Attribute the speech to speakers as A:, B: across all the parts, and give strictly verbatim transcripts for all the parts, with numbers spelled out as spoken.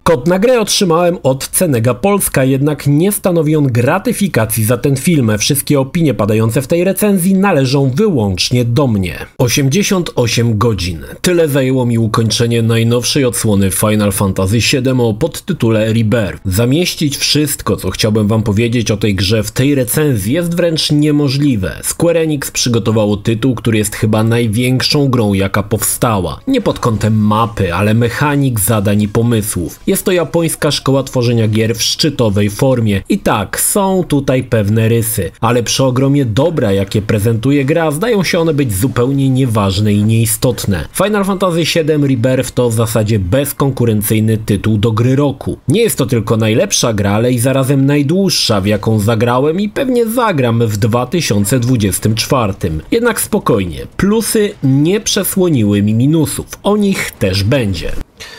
A: Kod na grę otrzymałem od Cenega Polska, jednak nie stanowi on gratyfikacji za ten film. Wszystkie opinie padające w tej recenzji należą wyłącznie do mnie. osiemdziesiąt osiem godzin. Tyle zajęło mi ukończenie najnowszej odsłony Final Fantasy siedem o podtytule Rebirth. Zamieścić wszystko, co chciałbym wam powiedzieć o tej grze w tej recenzji jest wręcz niemożliwe. Square Enix przygotowało tytuł, który jest chyba największą grą, jaka powstała. Nie pod kątem mapy, ale mechanik, zadań i pomysłów. Jest to japońska szkoła tworzenia gier w szczytowej formie. I tak, są tutaj pewne rysy, ale przy ogromie dobra, jakie prezentuje gra, zdają się one być zupełnie nieważne i nieistotne. Final Fantasy siedem Rebirth to w zasadzie bezkonkurencyjny tytuł do gry roku. Nie jest to tylko najlepsza gra, ale i zarazem najdłuższa, w jaką zagrałem i pewnie zagram w dwa tysiące dwudziestym czwartym. Jednak spokojnie, plusy nie przesłoniły mi minusów. O nich też będzie.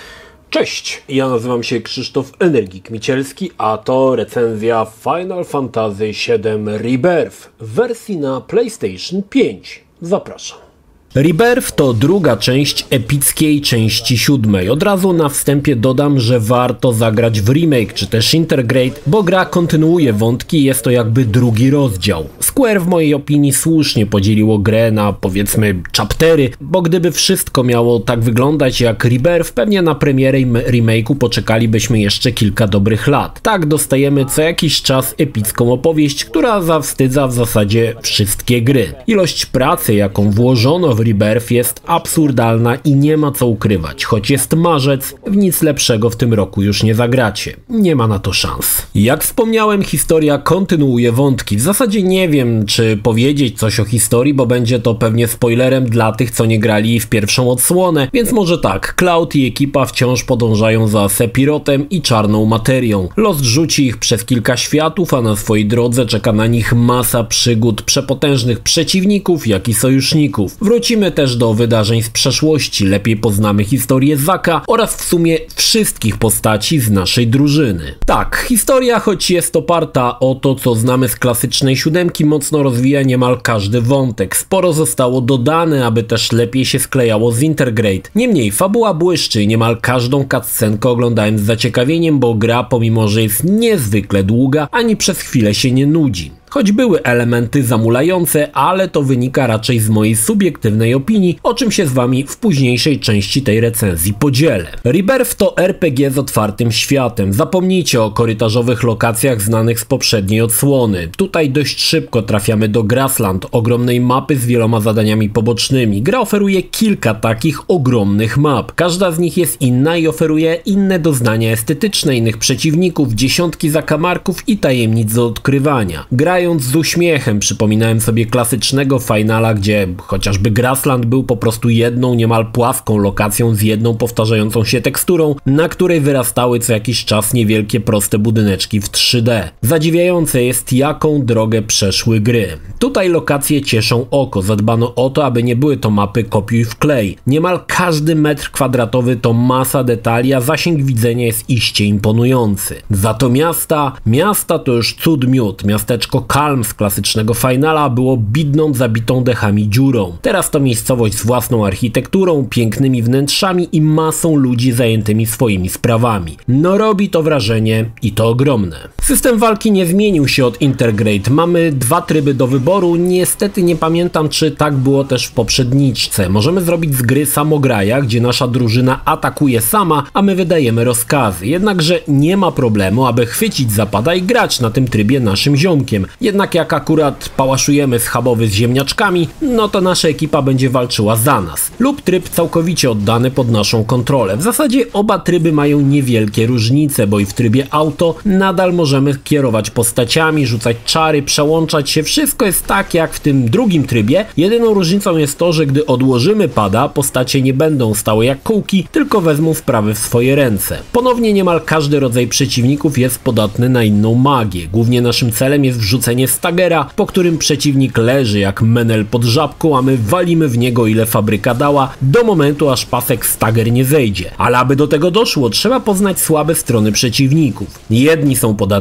A: Cześć, ja nazywam się Krzysztof Energik-Micielski, a to recenzja Final Fantasy siedem Rebirth w wersji na PlayStation pięć. Zapraszam. Rebirth to druga część epickiej części siódmej. Od razu na wstępie dodam, że warto zagrać w remake czy też Intergrade, bo gra kontynuuje wątki i jest to jakby drugi rozdział. Square w mojej opinii słusznie podzieliło grę na powiedzmy chaptery, bo gdyby wszystko miało tak wyglądać jak Rebirth, pewnie na premierę remake'u poczekalibyśmy jeszcze kilka dobrych lat. Tak dostajemy co jakiś czas epicką opowieść, która zawstydza w zasadzie wszystkie gry. Ilość pracy, jaką włożono w Rebirth jest absurdalna i nie ma co ukrywać. Choć jest marzec, w nic lepszego w tym roku już nie zagracie. Nie ma na to szans. Jak wspomniałem, historia kontynuuje wątki. W zasadzie nie wiem, czy powiedzieć coś o historii, bo będzie to pewnie spoilerem dla tych, co nie grali w pierwszą odsłonę. Więc może tak, Cloud i ekipa wciąż podążają za Sephirotem i czarną materią. Los rzuci ich przez kilka światów, a na swojej drodze czeka na nich masa przygód przepotężnych przeciwników, jak i sojuszników. Wrócimy też do wydarzeń z przeszłości, lepiej poznamy historię Zaka oraz w sumie wszystkich postaci z naszej drużyny. Tak, historia, choć jest oparta o to, co znamy z klasycznej siódemki, mocno rozwija niemal każdy wątek. Sporo zostało dodane, aby też lepiej się sklejało z Intergrade. Niemniej, fabuła błyszczy i niemal każdą cutscenkę oglądałem z zaciekawieniem, bo gra, pomimo że jest niezwykle długa, ani przez chwilę się nie nudzi. Choć były elementy zamulające, ale to wynika raczej z mojej subiektywnej opinii, o czym się z wami w późniejszej części tej recenzji podzielę. Rebirth to er pe gie z otwartym światem. Zapomnijcie o korytarzowych lokacjach znanych z poprzedniej odsłony. Tutaj dość szybko trafiamy do Grassland, ogromnej mapy z wieloma zadaniami pobocznymi. Gra oferuje kilka takich ogromnych map. Każda z nich jest inna i oferuje inne doznania estetyczne, innych przeciwników, dziesiątki zakamarków i tajemnic do odkrywania. Gra Grając z uśmiechem przypominałem sobie klasycznego Finala, gdzie chociażby Grassland był po prostu jedną niemal płaską lokacją z jedną powtarzającą się teksturą, na której wyrastały co jakiś czas niewielkie proste budyneczki w trzy D. Zadziwiające jest, jaką drogę przeszły gry. Tutaj lokacje cieszą oko, zadbano o to, aby nie były to mapy kopiuj wklej. Niemal każdy metr kwadratowy to masa detali, a zasięg widzenia jest iście imponujący. Za to miasta, miasta to już cud miód. Miasteczko Kalm z klasycznego Finala było bidną, zabitą dechami dziurą. Teraz to miejscowość z własną architekturą, pięknymi wnętrzami i masą ludzi zajętymi swoimi sprawami. No robi to wrażenie i to ogromne. System walki nie zmienił się od Intergrade. Mamy dwa tryby do wyboru. Niestety nie pamiętam, czy tak było też w poprzedniczce. Możemy zrobić z gry samograja, gdzie nasza drużyna atakuje sama, a my wydajemy rozkazy. Jednakże nie ma problemu, aby chwycić zapada i grać na tym trybie naszym ziomkiem. Jednak jak akurat pałaszujemy schabowy z ziemniaczkami, no to nasza ekipa będzie walczyła za nas. Lub tryb całkowicie oddany pod naszą kontrolę. W zasadzie oba tryby mają niewielkie różnice, bo i w trybie auto nadal możemy kierować postaciami, rzucać czary, przełączać się. Wszystko jest tak jak w tym drugim trybie. Jedyną różnicą jest to, że gdy odłożymy pada, postacie nie będą stałe jak kółki, tylko wezmą sprawy w swoje ręce. Ponownie niemal każdy rodzaj przeciwników jest podatny na inną magię. Głównie naszym celem jest wrzucenie stagera, po którym przeciwnik leży jak menel pod żabką, a my walimy w niego ile fabryka dała, do momentu aż pasek stager nie zejdzie. Ale aby do tego doszło, trzeba poznać słabe strony przeciwników. Jedni są podatni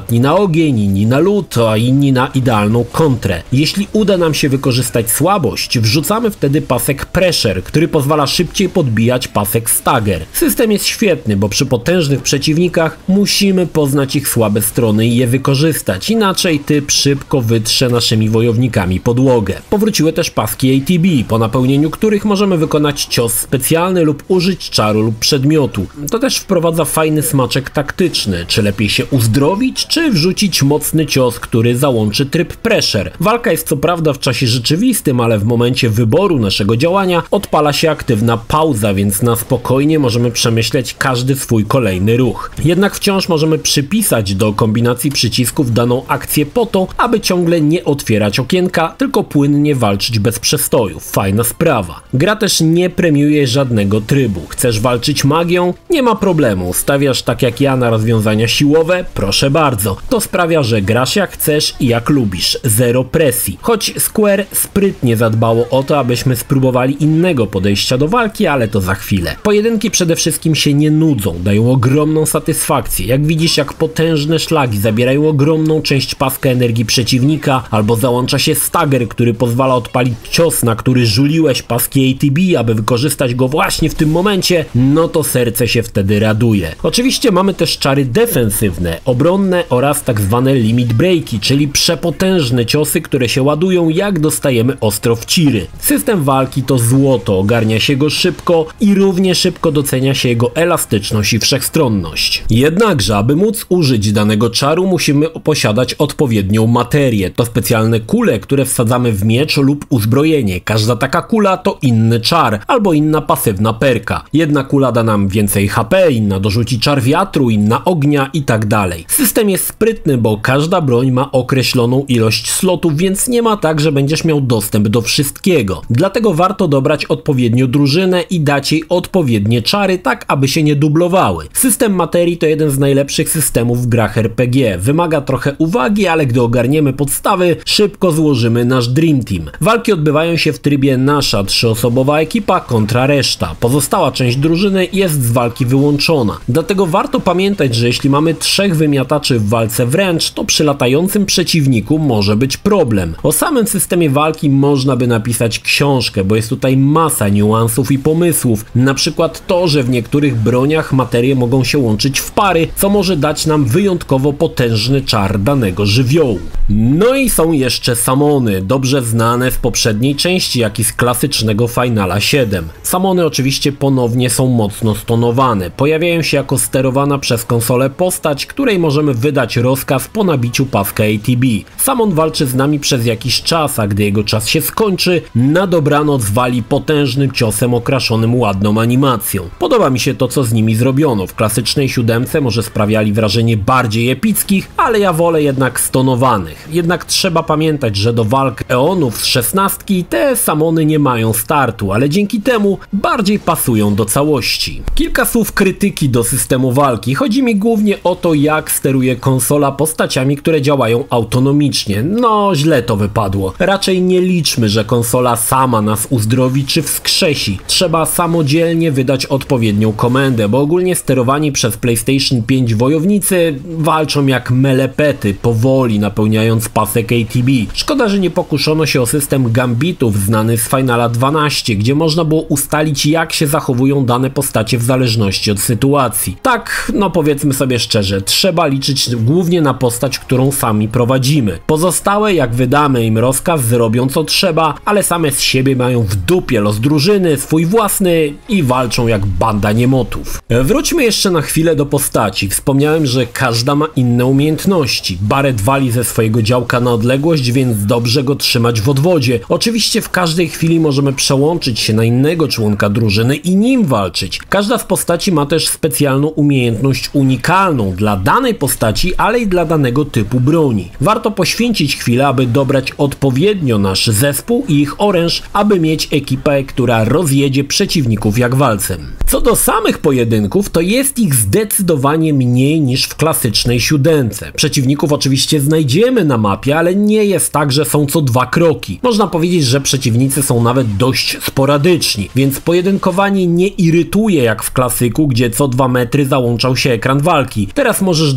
A: ostatni na ogień, inni na lód, a inni na idealną kontrę. Jeśli uda nam się wykorzystać słabość, wrzucamy wtedy pasek Pressure, który pozwala szybciej podbijać pasek Stagger. System jest świetny, bo przy potężnych przeciwnikach musimy poznać ich słabe strony i je wykorzystać, inaczej typ szybko wytrze naszymi wojownikami podłogę. Powróciły też paski A T B, po napełnieniu których możemy wykonać cios specjalny lub użyć czaru lub przedmiotu. To też wprowadza fajny smaczek taktyczny, czy lepiej się uzdrowić, czy wrzucić mocny cios, który załączy tryb Pressure. Walka jest co prawda w czasie rzeczywistym, ale w momencie wyboru naszego działania odpala się aktywna pauza, więc na spokojnie możemy przemyśleć każdy swój kolejny ruch. Jednak wciąż możemy przypisać do kombinacji przycisków daną akcję po to, aby ciągle nie otwierać okienka, tylko płynnie walczyć bez przestojów. Fajna sprawa. Gra też nie premiuje żadnego trybu. Chcesz walczyć magią? Nie ma problemu. Stawiasz tak jak ja na rozwiązania siłowe? Proszę bardzo. To sprawia, że grasz jak chcesz i jak lubisz. Zero presji. Choć Square sprytnie zadbało o to, abyśmy spróbowali innego podejścia do walki, ale to za chwilę. Pojedynki przede wszystkim się nie nudzą, dają ogromną satysfakcję. Jak widzisz, jak potężne szlagi zabierają ogromną część paska energii przeciwnika, albo załącza się stagger, który pozwala odpalić cios, na który żuliłeś paski A T B, aby wykorzystać go właśnie w tym momencie, no to serce się wtedy raduje. Oczywiście mamy też czary defensywne, obronne oraz tak zwane limit breaki, czyli przepotężne ciosy, które się ładują, jak dostajemy ostro w ciry. System walki to złoto, ogarnia się go szybko i równie szybko docenia się jego elastyczność i wszechstronność. Jednakże, aby móc użyć danego czaru, musimy posiadać odpowiednią materię. To specjalne kule, które wsadzamy w miecz lub uzbrojenie. Każda taka kula to inny czar, albo inna pasywna perka. Jedna kula da nam więcej H P, inna dorzuci czar wiatru, inna ognia i tak dalej. System jest sprytny, bo każda broń ma określoną ilość slotów, więc nie ma tak, że będziesz miał dostęp do wszystkiego. Dlatego warto dobrać odpowiednio drużynę i dać jej odpowiednie czary, tak aby się nie dublowały. System materii to jeden z najlepszych systemów w grach R P G. Wymaga trochę uwagi, ale gdy ogarniemy podstawy, szybko złożymy nasz Dream Team. Walki odbywają się w trybie nasza trzyosobowa ekipa kontra reszta. Pozostała część drużyny jest z walki wyłączona. Dlatego warto pamiętać, że jeśli mamy trzech wymiataczy w walce wręcz, to przy latającym przeciwniku może być problem. O samym systemie walki można by napisać książkę, bo jest tutaj masa niuansów i pomysłów. Na przykład to, że w niektórych broniach materie mogą się łączyć w pary, co może dać nam wyjątkowo potężny czar danego żywiołu. No i są jeszcze samony, dobrze znane z poprzedniej części, jak i z klasycznego Finala siedem. Samony oczywiście ponownie są mocno stonowane. Pojawiają się jako sterowana przez konsolę postać, której możemy wydać rozkaz po nabiciu paska A T B. Samon walczy z nami przez jakiś czas, a gdy jego czas się skończy, na dobranoc wali potężnym ciosem okraszonym ładną animacją. Podoba mi się to, co z nimi zrobiono. W klasycznej siódemce może sprawiali wrażenie bardziej epickich, ale ja wolę jednak stonowanych. Jednak trzeba pamiętać, że do walk Eonów z szesnastki te samony nie mają startu, ale dzięki temu bardziej pasują do całości. Kilka słów krytyki do systemu walki. Chodzi mi głównie o to, jak steruje konsola postaciami, które działają autonomicznie. No, źle to wypadło. Raczej nie liczmy, że konsola sama nas uzdrowi czy wskrzesi. Trzeba samodzielnie wydać odpowiednią komendę, bo ogólnie sterowani przez PlayStation pięć wojownicy walczą jak melepety, powoli napełniając pasek A T B. Szkoda, że nie pokuszono się o system gambitów znany z Finala dwanaście, gdzie można było ustalić, jak się zachowują dane postacie w zależności od sytuacji. Tak, no powiedzmy sobie szczerze, trzeba liczyć głównie na postać, którą sami prowadzimy. Pozostałe, jak wydamy im rozkaz, zrobią co trzeba, ale same z siebie mają w dupie los drużyny, swój własny i walczą jak banda niemotów. Wróćmy jeszcze na chwilę do postaci. Wspomniałem, że każda ma inne umiejętności. Barret wali ze swojego działka na odległość, więc dobrze go trzymać w odwodzie. Oczywiście w każdej chwili możemy przełączyć się na innego członka drużyny i nim walczyć. Każda z postaci ma też specjalną umiejętność unikalną dla danej postaci, ale i dla danego typu broni. Warto poświęcić chwilę, aby dobrać odpowiednio nasz zespół i ich oręż, aby mieć ekipę, która rozjedzie przeciwników jak walcem. Co do samych pojedynków, to jest ich zdecydowanie mniej niż w klasycznej siódemce. Przeciwników oczywiście znajdziemy na mapie, ale nie jest tak, że są co dwa kroki. Można powiedzieć, że przeciwnicy są nawet dość sporadyczni, więc pojedynkowanie nie irytuje jak w klasyku, gdzie co dwa metry załączał się ekran walki. Teraz możesz dobrać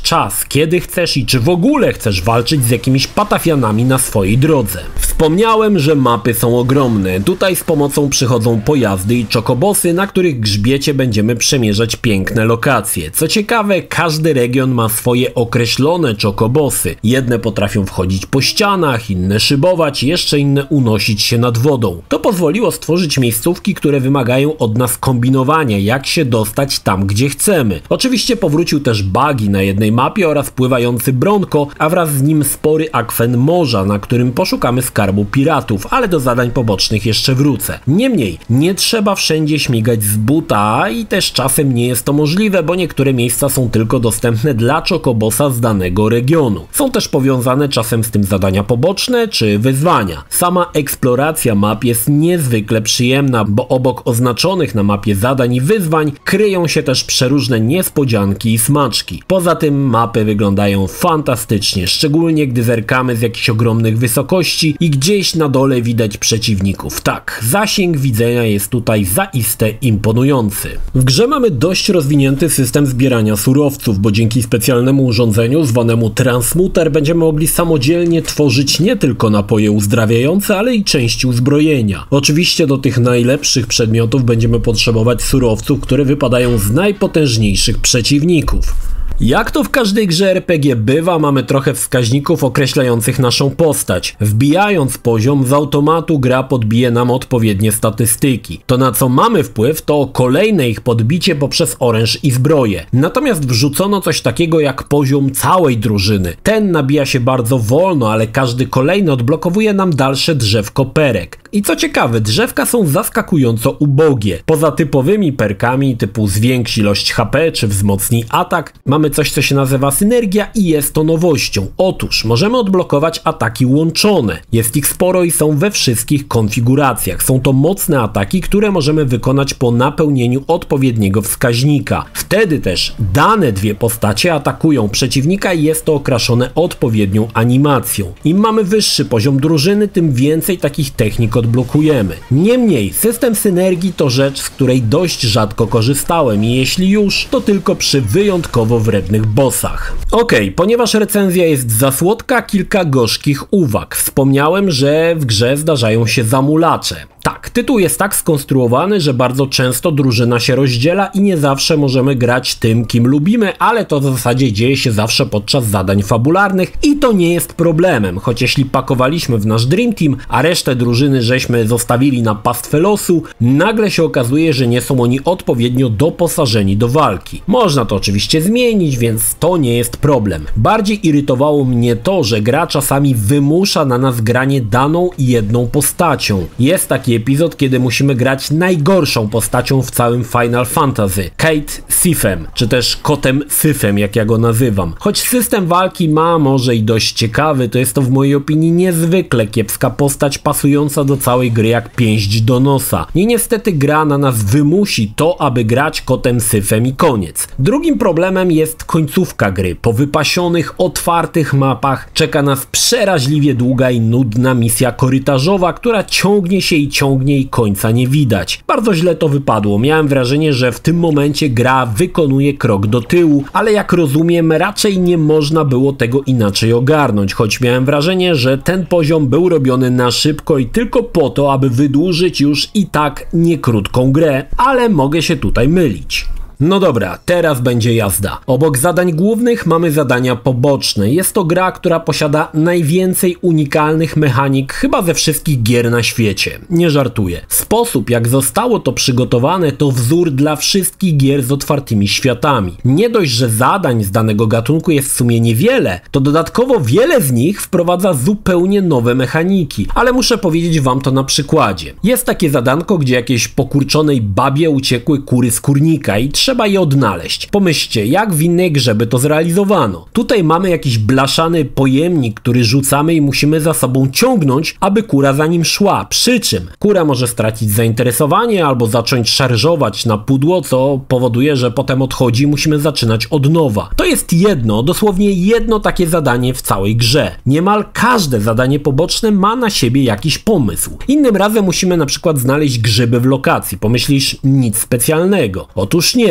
A: czas, kiedy chcesz i czy w ogóle chcesz walczyć z jakimiś patafianami na swojej drodze. Wspomniałem, że mapy są ogromne. Tutaj z pomocą przychodzą pojazdy i czokobosy, na których grzbiecie będziemy przemierzać piękne lokacje. Co ciekawe, każdy region ma swoje określone czokobosy. Jedne potrafią wchodzić po ścianach, inne szybować, jeszcze inne unosić się nad wodą. To pozwoliło stworzyć miejscówki, które wymagają od nas kombinowania, jak się dostać tam, gdzie chcemy. Oczywiście powrócił też buggy na jednej mapie oraz pływający Bronco, a wraz z nim spory akwen morza, na którym poszukamy skarbu piratów, ale do zadań pobocznych jeszcze wrócę. Niemniej, nie trzeba wszędzie śmigać z buta i też czasem nie jest to możliwe, bo niektóre miejsca są tylko dostępne dla czokobosa z danego regionu. Są też powiązane czasem z tym zadania poboczne czy wyzwania. Sama eksploracja map jest niezwykle przyjemna, bo obok oznaczonych na mapie zadań i wyzwań kryją się też przeróżne niespodzianki i smaczki. Poza tym mapy wyglądają fantastycznie, szczególnie gdy zerkamy z jakichś ogromnych wysokości i gdzieś na dole widać przeciwników. Tak, zasięg widzenia jest tutaj zaiste imponujący. W grze mamy dość rozwinięty system zbierania surowców, bo dzięki specjalnemu urządzeniu zwanemu transmuter będziemy mogli samodzielnie tworzyć nie tylko napoje uzdrawiające, ale i części uzbrojenia. Oczywiście do tych najlepszych przedmiotów będziemy potrzebować surowców, które wypadają z najpotężniejszych przeciwników. Jak to w każdej grze er pe gie bywa, mamy trochę wskaźników określających naszą postać. Wbijając poziom, z automatu gra podbije nam odpowiednie statystyki. To, na co mamy wpływ, to kolejne ich podbicie poprzez oręż i zbroję. Natomiast wrzucono coś takiego jak poziom całej drużyny. Ten nabija się bardzo wolno, ale każdy kolejny odblokowuje nam dalsze drzewko perek. I co ciekawe, drzewka są zaskakująco ubogie. Poza typowymi perkami typu zwiększ ilość ha pe czy wzmocnij atak, mamy coś, co się nazywa synergia i jest to nowością. Otóż możemy odblokować ataki łączone. Jest ich sporo i są we wszystkich konfiguracjach. Są to mocne ataki, które możemy wykonać po napełnieniu odpowiedniego wskaźnika. Wtedy też dane dwie postacie atakują przeciwnika i jest to okraszone odpowiednią animacją. Im mamy wyższy poziom drużyny, tym więcej takich technik odblokujemy. Niemniej, system synergii to rzecz, z której dość rzadko korzystałem i jeśli już, to tylko przy wyjątkowo wrednych bossach. Okej, okay, ponieważ recenzja jest za słodka, kilka gorzkich uwag. Wspomniałem, że w grze zdarzają się zamulacze. Tak, tytuł jest tak skonstruowany, że bardzo często drużyna się rozdziela i nie zawsze możemy grać tym, kim lubimy, ale to w zasadzie dzieje się zawsze podczas zadań fabularnych i to nie jest problemem, choć jeśli pakowaliśmy w nasz Dream Team, a resztę drużyny żeśmy zostawili na pastwę losu, nagle się okazuje, że nie są oni odpowiednio doposażeni do walki. Można to oczywiście zmienić, więc to nie jest problem. Bardziej irytowało mnie to, że gra czasami wymusza na nas granie daną i jedną postacią. Jest taki epizod, kiedy musimy grać najgorszą postacią w całym Final Fantasy, Cait Sithem, czy też Kotem Syfem, jak ja go nazywam. Choć system walki ma może i dość ciekawy, to jest to w mojej opinii niezwykle kiepska postać pasująca do całej gry jak pięść do nosa. I niestety gra na nas wymusi to, aby grać Kotem Syfem i koniec. Drugim problemem jest końcówka gry. Po wypasionych, otwartych mapach czeka nas przeraźliwie długa i nudna misja korytarzowa, która ciągnie się i ciągnie i końca nie widać. Bardzo źle to wypadło. Miałem wrażenie, że w tym momencie gra wykonuje krok do tyłu, ale jak rozumiem, raczej nie można było tego inaczej ogarnąć, choć miałem wrażenie, że ten poziom był robiony na szybko i tylko po to, aby wydłużyć już i tak niekrótką grę, ale mogę się tutaj mylić. No dobra, teraz będzie jazda. Obok zadań głównych mamy zadania poboczne. Jest to gra, która posiada najwięcej unikalnych mechanik chyba ze wszystkich gier na świecie. Nie żartuję. Sposób, jak zostało to przygotowane, to wzór dla wszystkich gier z otwartymi światami. Nie dość, że zadań z danego gatunku jest w sumie niewiele, to dodatkowo wiele z nich wprowadza zupełnie nowe mechaniki. Ale muszę powiedzieć wam to na przykładzie. Jest takie zadanko, gdzie jakiejś pokurczonej babie uciekły kury z kurnika i trzeba je odnaleźć. Pomyślcie, jak w innej grze by to zrealizowano. Tutaj mamy jakiś blaszany pojemnik, który rzucamy i musimy za sobą ciągnąć, aby kura za nim szła. Przy czym kura może stracić zainteresowanie albo zacząć szarżować na pudło, co powoduje, że potem odchodzi i musimy zaczynać od nowa. To jest jedno, dosłownie jedno takie zadanie w całej grze. Niemal każde zadanie poboczne ma na siebie jakiś pomysł. Innym razem musimy na przykład znaleźć grzyby w lokacji. Pomyślisz, nic specjalnego. Otóż nie.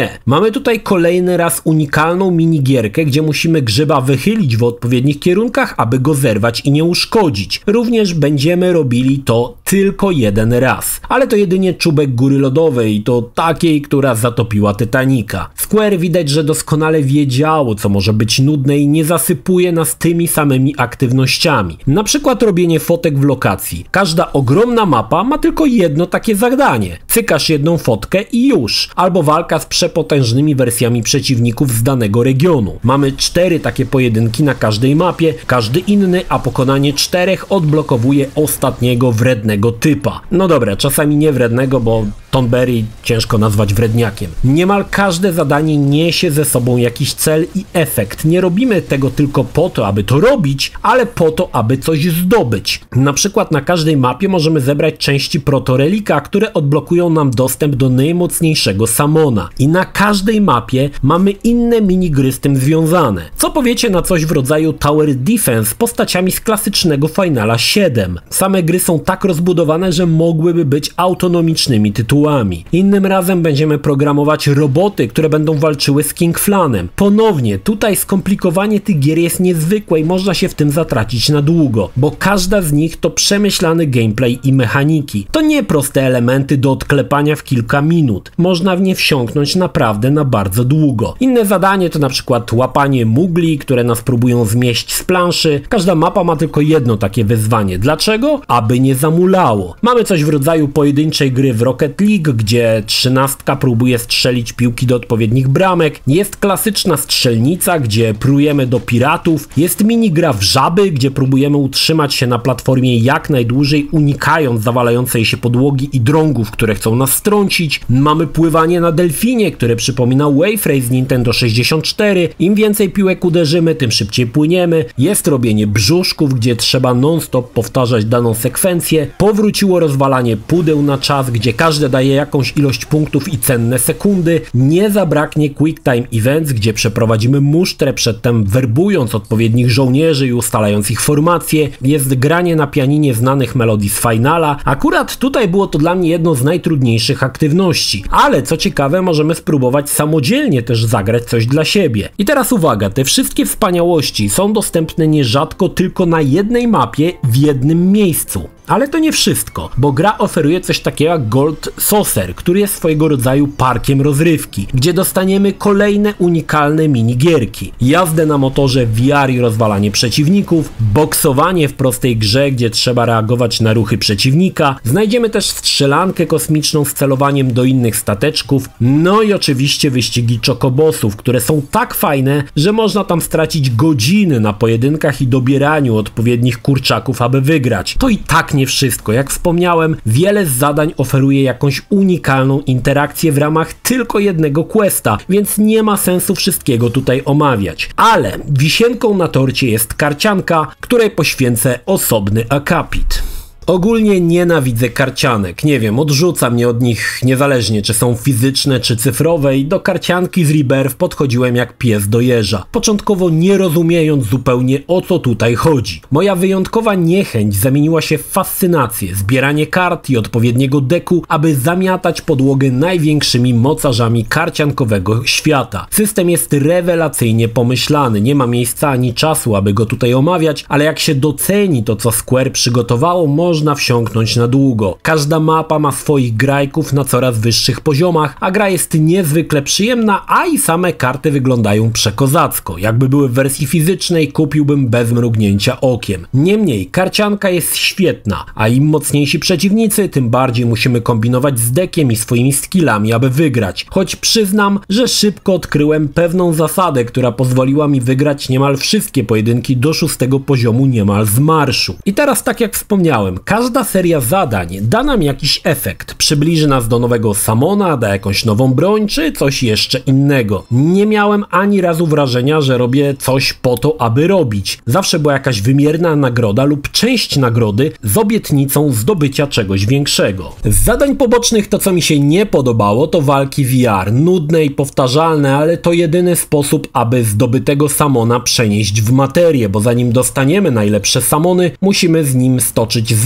A: nie. Mamy tutaj kolejny raz unikalną minigierkę, gdzie musimy grzyba wychylić w odpowiednich kierunkach, aby go zerwać i nie uszkodzić. Również będziemy robili to tylko jeden raz. Ale to jedynie czubek góry lodowej i to takiej, która zatopiła Titanica. Square widać, że doskonale wiedziało, co może być nudne i nie zasypuje nas tymi samymi aktywnościami. Na przykład robienie fotek w lokacji. Każda ogromna mapa ma tylko jedno takie zadanie. Cykasz jedną fotkę i już. Albo walka z przepotężnymi wersjami przeciwników z danego regionu. Mamy cztery takie pojedynki na każdej mapie, każdy inny, a pokonanie czterech odblokowuje ostatniego wrednego typa. No dobra, czasami nie wrednego, bo Tonberry ciężko nazwać wredniakiem. Niemal każde zadanie niesie ze sobą jakiś cel i efekt. Nie robimy tego tylko po to, aby to robić, ale po to, aby coś zdobyć. Na przykład na każdej mapie możemy zebrać części protorelika, które odblokują nam dostęp do najmocniejszego Summona. I na każdej mapie mamy inne minigry z tym związane. Co powiecie na coś w rodzaju Tower Defense z postaciami z klasycznego Finala siedem? Same gry są tak rozbudowane, że mogłyby być autonomicznymi tytułami. Innym razem będziemy programować roboty, które będą walczyły z King Flanem. Ponownie, tutaj skomplikowanie tych gier jest niezwykłe i można się w tym zatracić na długo, bo każda z nich to przemyślany gameplay i mechaniki. To nie proste elementy do odklepania w kilka minut. Można w nie wsiąknąć naprawdę na bardzo długo. Inne zadanie to na przykład łapanie mugli, które nas próbują zmieść z planszy. Każda mapa ma tylko jedno takie wyzwanie. Dlaczego? Aby nie zamulało. Mamy coś w rodzaju pojedynczej gry w Rocket League, gdzie trzynastka próbuje strzelić piłki do odpowiednich bramek. Jest klasyczna strzelnica, gdzie prujemy do piratów. Jest minigra w żaby, gdzie próbujemy utrzymać się na platformie jak najdłużej, unikając zawalającej się podłogi i drągów, które chcą nas strącić. Mamy pływanie na delfinie, które przypomina Wave Race z Nintendo sześćdziesiąt cztery. Im więcej piłek uderzymy, tym szybciej płyniemy. Jest robienie brzuszków, gdzie trzeba non-stop powtarzać daną sekwencję. Powróciło rozwalanie pudeł na czas, gdzie każde daje jakąś ilość punktów i cenne sekundy. Nie zabraknie Quick Time Events, gdzie przeprowadzimy musztrę, przedtem werbując odpowiednich żołnierzy i ustalając ich formacje. Jest granie na pianinie znanych melodii z Finala. Akurat tutaj było to dla mnie jedno z najtrudniejszych aktywności. Ale co ciekawe, możemy spróbować samodzielnie też zagrać coś dla siebie. I teraz uwaga, te wszystkie wspaniałości są dostępne nierzadko tylko na jednej mapie w jednym miejscu. Ale to nie wszystko, bo gra oferuje coś takiego jak Gold Saucer, który jest swojego rodzaju parkiem rozrywki, gdzie dostaniemy kolejne unikalne minigierki. Jazdę na motorze V R i rozwalanie przeciwników, boksowanie w prostej grze, gdzie trzeba reagować na ruchy przeciwnika, znajdziemy też strzelankę kosmiczną z celowaniem do innych stateczków, no i oczywiście wyścigi czokobosów, które są tak fajne, że można tam stracić godziny na pojedynkach i dobieraniu odpowiednich kurczaków, aby wygrać. To i tak nie wszystko. Jak wspomniałem, wiele z zadań oferuje jakąś unikalną interakcję w ramach tylko jednego questa, więc nie ma sensu wszystkiego tutaj omawiać. Ale wisienką na torcie jest karcianka, której poświęcę osobny akapit. Ogólnie nienawidzę karcianek, nie wiem, odrzuca mnie od nich niezależnie czy są fizyczne czy cyfrowe i do karcianki z Rebirth podchodziłem jak pies do jeża, początkowo nie rozumiejąc zupełnie o co tutaj chodzi. Moja wyjątkowa niechęć zamieniła się w fascynację, zbieranie kart i odpowiedniego deku, aby zamiatać podłogę największymi mocarzami karciankowego świata. System jest rewelacyjnie pomyślany, nie ma miejsca ani czasu, aby go tutaj omawiać, ale jak się doceni to co Square przygotowało, może można wsiąknąć na długo. Każda mapa ma swoich grajków na coraz wyższych poziomach, a gra jest niezwykle przyjemna, a i same karty wyglądają przekozacko. Jakby były w wersji fizycznej, kupiłbym bez mrugnięcia okiem. Niemniej, karcianka jest świetna, a im mocniejsi przeciwnicy, tym bardziej musimy kombinować z dekiem i swoimi skillami, aby wygrać. Choć przyznam, że szybko odkryłem pewną zasadę, która pozwoliła mi wygrać niemal wszystkie pojedynki do szóstego poziomu niemal z marszu. I teraz tak jak wspomniałem, każda seria zadań da nam jakiś efekt, przybliży nas do nowego Summona, da jakąś nową broń, czy coś jeszcze innego. Nie miałem ani razu wrażenia, że robię coś po to, aby robić. Zawsze była jakaś wymierna nagroda lub część nagrody z obietnicą zdobycia czegoś większego. Z zadań pobocznych to, co mi się nie podobało, to walki V R. Nudne i powtarzalne, ale to jedyny sposób, aby zdobytego Summona przenieść w materię, bo zanim dostaniemy najlepsze Summony, musimy z nim stoczyć zwykłe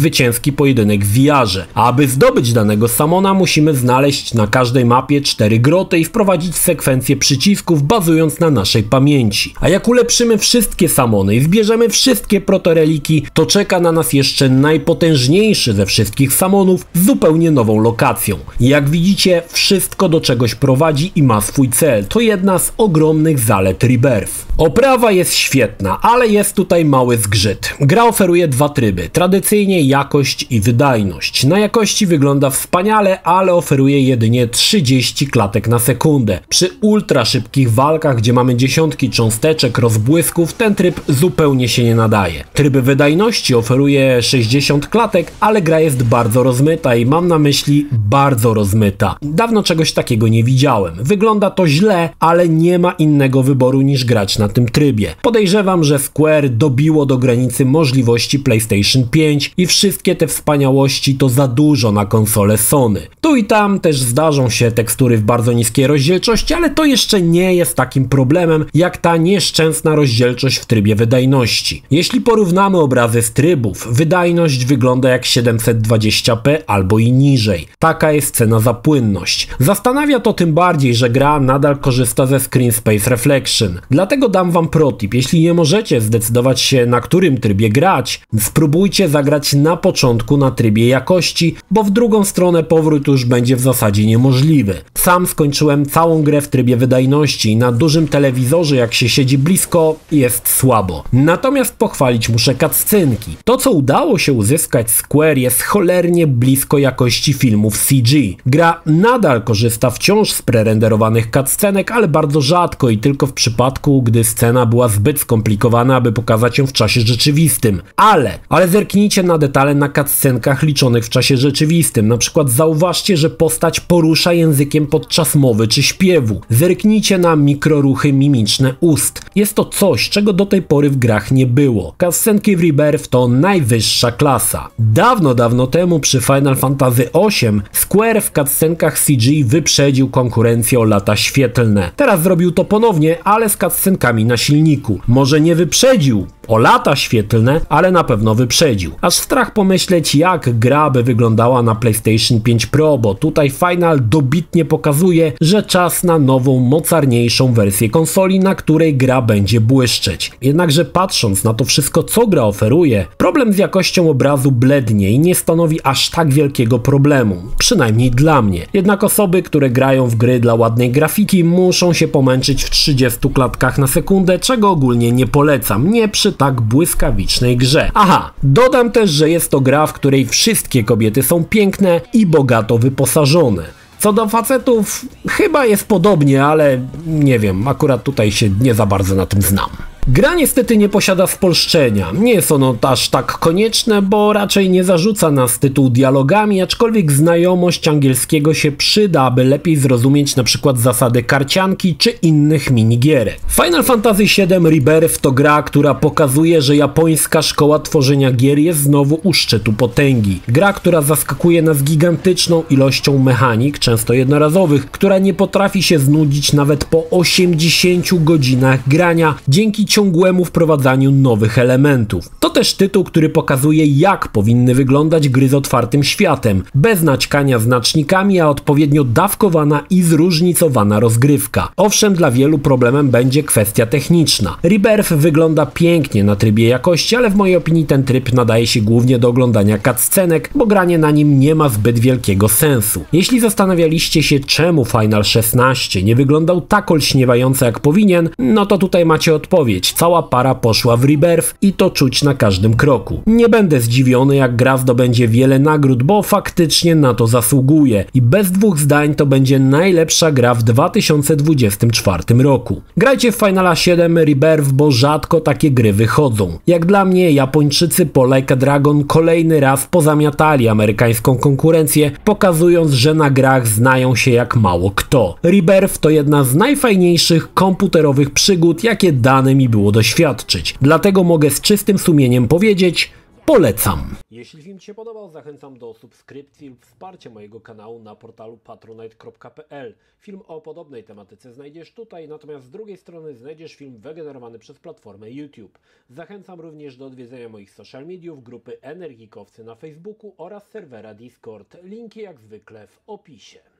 A: zwycięski pojedynek w V R-ze. A aby zdobyć danego samona, musimy znaleźć na każdej mapie cztery groty i wprowadzić sekwencję przycisków bazując na naszej pamięci. A jak ulepszymy wszystkie samony i zbierzemy wszystkie protoreliki, to czeka na nas jeszcze najpotężniejszy ze wszystkich samonów z zupełnie nową lokacją. Jak widzicie, wszystko do czegoś prowadzi i ma swój cel. To jedna z ogromnych zalet Rebirth. Oprawa jest świetna, ale jest tutaj mały zgrzyt. Gra oferuje dwa tryby, tradycyjnie jakość i wydajność. Na jakości wygląda wspaniale, ale oferuje jedynie trzydzieści klatek na sekundę. Przy ultra szybkich walkach, gdzie mamy dziesiątki cząsteczek, rozbłysków, ten tryb zupełnie się nie nadaje. Tryb wydajności oferuje sześćdziesiąt klatek, ale gra jest bardzo rozmyta i mam na myśli bardzo rozmyta. Dawno czegoś takiego nie widziałem. Wygląda to źle, ale nie ma innego wyboru niż grać na tym trybie. Podejrzewam, że Square dobiło do granicy możliwości PlayStation pięć i wszystkie te wspaniałości to za dużo na konsolę Sony. Tu i tam też zdarzą się tekstury w bardzo niskiej rozdzielczości, ale to jeszcze nie jest takim problemem jak ta nieszczęsna rozdzielczość w trybie wydajności. Jeśli porównamy obrazy z trybów, wydajność wygląda jak siedemset dwadzieścia p albo i niżej. Taka jest cena za płynność. Zastanawia to tym bardziej, że gra nadal korzysta ze Screen Space Reflection. Dlatego dam wam protip, jeśli nie możecie zdecydować się na którym trybie grać, spróbujcie zagrać na początku na trybie jakości, bo w drugą stronę powrót już będzie w zasadzie niemożliwy. Sam skończyłem całą grę w trybie wydajności i na dużym telewizorze, jak się siedzi blisko, jest słabo. Natomiast pochwalić muszę cutscenki. To, co udało się uzyskać Square, jest cholernie blisko jakości filmów C G. Gra nadal korzysta wciąż z prerenderowanych cutscenek, ale bardzo rzadko i tylko w przypadku, gdy scena była zbyt skomplikowana, aby pokazać ją w czasie rzeczywistym. Ale, ale zerknijcie na detale na cutscenkach liczonych w czasie rzeczywistym. Na przykład zauważcie, że postać porusza językiem podczas mowy czy śpiewu. Zerknijcie na mikroruchy mimiczne ust. Jest to coś, czego do tej pory w grach nie było. Cutscenki w Rebirth to najwyższa klasa. Dawno, dawno temu przy Final Fantasy osiem Square w cutscenkach C G wyprzedził konkurencję o lata świetlne. Teraz zrobił to ponownie, ale z cutscenkami na silniku. Może nie wyprzedził o lata świetlne, ale na pewno wyprzedził. Aż strach pomyśleć, jak gra by wyglądała na PlayStation pięć Pro, bo tutaj Final dobitnie pokazuje, że czas na nową, mocarniejszą wersję konsoli, na której gra będzie błyszczeć. Jednakże patrząc na to wszystko, co gra oferuje, problem z jakością obrazu blednie i nie stanowi aż tak wielkiego problemu. Przynajmniej dla mnie. Jednak osoby, które grają w gry dla ładnej grafiki, muszą się pomęczyć w trzydziestu klatkach na sekundę, czego ogólnie nie polecam. Nie przy tak błyskawicznej grze. Aha, dodam też, że jest to gra, w której wszystkie kobiety są piękne i bogato wyposażone. Co do facetów, chyba jest podobnie, ale nie wiem, akurat tutaj się nie za bardzo na tym znam. Gra niestety nie posiada spolszczenia. Nie jest ono aż tak konieczne, bo raczej nie zarzuca nas tytuł dialogami, aczkolwiek znajomość angielskiego się przyda, aby lepiej zrozumieć na przykład zasady karcianki czy innych minigierek. Final Fantasy siedem Rebirth to gra, która pokazuje, że japońska szkoła tworzenia gier jest znowu u szczytu potęgi. Gra, która zaskakuje nas gigantyczną ilością mechanik, często jednorazowych, która nie potrafi się znudzić nawet po osiemdziesięciu godzinach grania, dzięki ciągłemu wprowadzaniu nowych elementów. To też tytuł, który pokazuje, jak powinny wyglądać gry z otwartym światem, bez naćkania znacznikami, a odpowiednio dawkowana i zróżnicowana rozgrywka. Owszem, dla wielu problemem będzie kwestia techniczna. Rebirth wygląda pięknie na trybie jakości, ale w mojej opinii ten tryb nadaje się głównie do oglądania cutscenek, bo granie na nim nie ma zbyt wielkiego sensu. Jeśli zastanawialiście się, czemu Final szesnaście nie wyglądał tak olśniewająco jak powinien, no to tutaj macie odpowiedź. Cała para poszła w Rebirth i to czuć na każdym kroku. Nie będę zdziwiony, jak gra zdobędzie wiele nagród, bo faktycznie na to zasługuje i bez dwóch zdań to będzie najlepsza gra w dwa tysiące dwudziestym czwartym roku. Grajcie w Finala siedem Rebirth, bo rzadko takie gry wychodzą. Jak dla mnie, Japończycy po Like a Dragon kolejny raz pozamiatali amerykańską konkurencję, pokazując, że na grach znają się jak mało kto. Rebirth to jedna z najfajniejszych komputerowych przygód, jakie dane mi było doświadczyć. Dlatego mogę z czystym sumieniem powiedzieć: Polecam! Jeśli film Ci się podobał, zachęcam do subskrypcji lub wsparcia mojego kanału na portalu patronite kropka p l. Film o podobnej tematyce znajdziesz tutaj, natomiast z drugiej strony znajdziesz film wygenerowany przez platformę YouTube. Zachęcam również do odwiedzenia moich social mediów, grupy Energikowcy na Facebooku oraz serwera Discord. Linki jak zwykle w opisie.